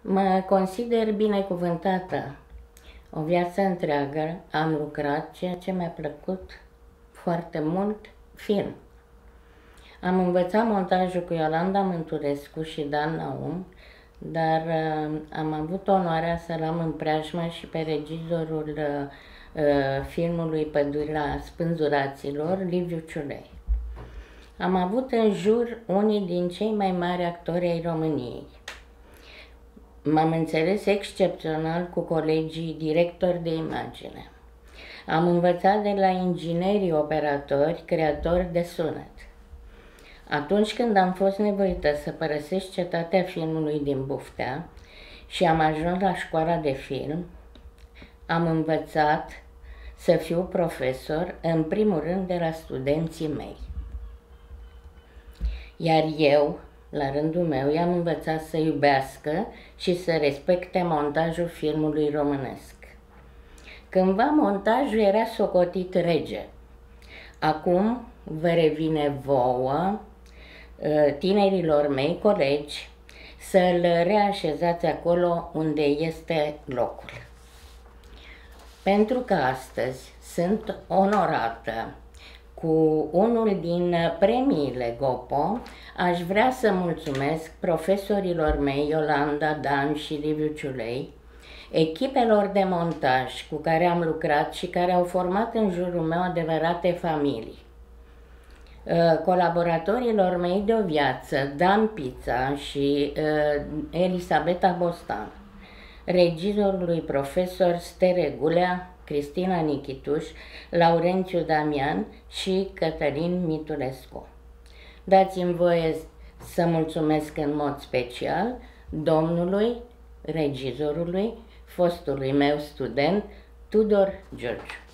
Mă consider binecuvântată. O viață întreagă am lucrat, ceea ce mi-a plăcut foarte mult, film. Am învățat montajul cu Iolanda Mânturescu și Dan Naum, dar am avut onoarea să-l am în preajmă și pe regizorul filmului Pădurea Spânzuraților, Liviu Ciulei. Am avut în jur unii din cei mai mari actori ai României. M-am înțeles excepțional cu colegii directori de imagine. Am învățat de la inginerii operatori, creatori de sunet. Atunci când am fost nevoită să părăsesc cetatea filmului din Buftea și am ajuns la școala de film, am învățat să fiu profesor, în primul rând de la studenții mei. Iar eu, la rândul meu, i-am învățat să iubească și să respecte montajul filmului românesc. Cândva montajul era socotit rege. Acum vă revine vouă, tinerilor mei colegi, să-l reașezați acolo unde este locul. Pentru că astăzi sunt onorată cu unul din premiile GOPO, aș vrea să mulțumesc profesorilor mei, Iolanda, Dan și Liviu Ciulei, echipelor de montaj cu care am lucrat și care au format în jurul meu adevărate familii, colaboratorilor mei de o viață, Dan Pița și Elisabeta Bostan, regizorului profesor Stere Gulea, Cristina Nichituș, Laurențiu Damian și Cătălin Mitulescu. Dați-mi voie să mulțumesc în mod special domnului, regizorului, fostului meu student, Tudor Giurgiu.